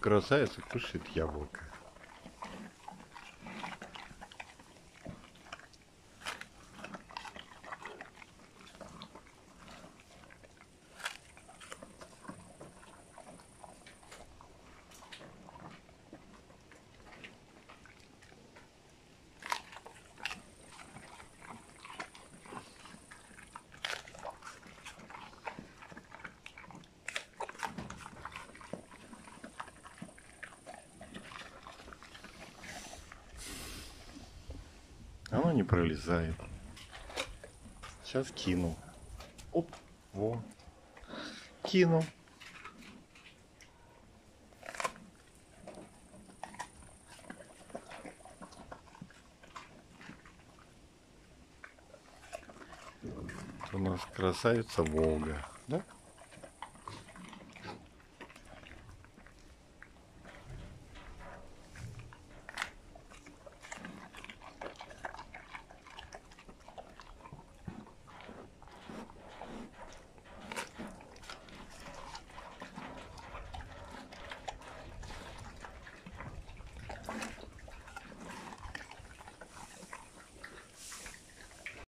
красавица кушает яблоко. Оно не пролезает. Сейчас кину. Оп, во. Кину. У нас красавица Волга, да?